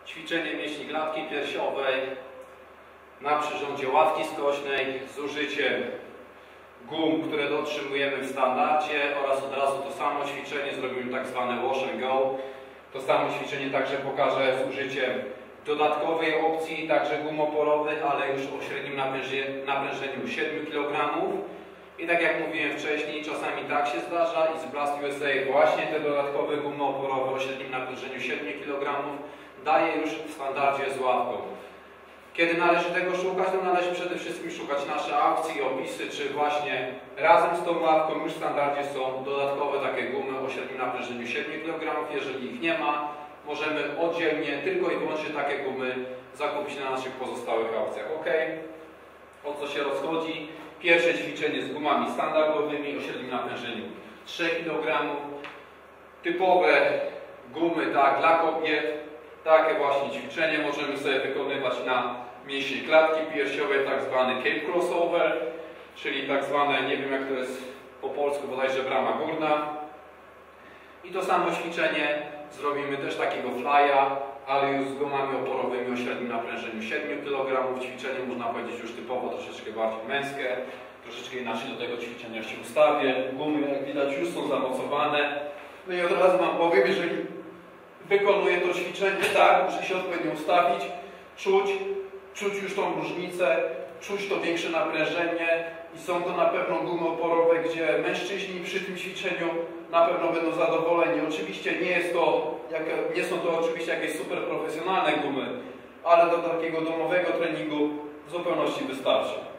Ćwiczenie mięśni klatki piersiowej na przyrządzie ławki skośnej z użyciem gum, które dotrzymujemy w standardzie, oraz od razu to samo ćwiczenie zrobimy tak zwane wash and go. To samo ćwiczenie także pokażę z użyciem dodatkowej opcji, także gum oporowych, ale już o średnim naprężeniu 7 kg. I tak jak mówiłem wcześniej, czasami tak się zdarza i z Blast USA właśnie te dodatkowe gumy oporowe o średnim naprężeniu 7 kg daje już w standardzie z ławką. Kiedy należy tego szukać? No należy przede wszystkim szukać nasze aukcje i opisy, czy właśnie razem z tą ławką już w standardzie są dodatkowe takie gumy o średnim naprężeniu 7 kg. Jeżeli ich nie ma, możemy oddzielnie tylko i wyłącznie takie gumy zakupić na naszych pozostałych aukcjach. Ok? O co się rozchodzi? Pierwsze ćwiczenie z gumami standardowymi o średnim naprężeniu 3 kg. Typowe gumy dla kobiet. Takie właśnie ćwiczenie możemy sobie wykonywać na mięśnie klatki piersiowej, tak zwany cape crossover, czyli tak zwane, nie wiem jak to jest po polsku, bodajże brama górna. I to samo ćwiczenie zrobimy też takiego fly'a, ale już z gumami oporowymi o średnim naprężeniu 7 kg. Ćwiczenie można powiedzieć już typowo troszeczkę bardziej męskie. Troszeczkę inaczej do tego ćwiczenia się ustawię. Gumy, jak widać, już są zamocowane. No i od razu Wam powiem, jeżeli wykonuję to ćwiczenie muszę się odpowiednio ustawić, czuć już tą różnicę, czuć to większe naprężenie i są to na pewno gumy oporowe, gdzie mężczyźni przy tym ćwiczeniu na pewno będą zadowoleni. Oczywiście nie są to oczywiście jakieś super profesjonalne gumy, ale do takiego domowego treningu w zupełności wystarczy.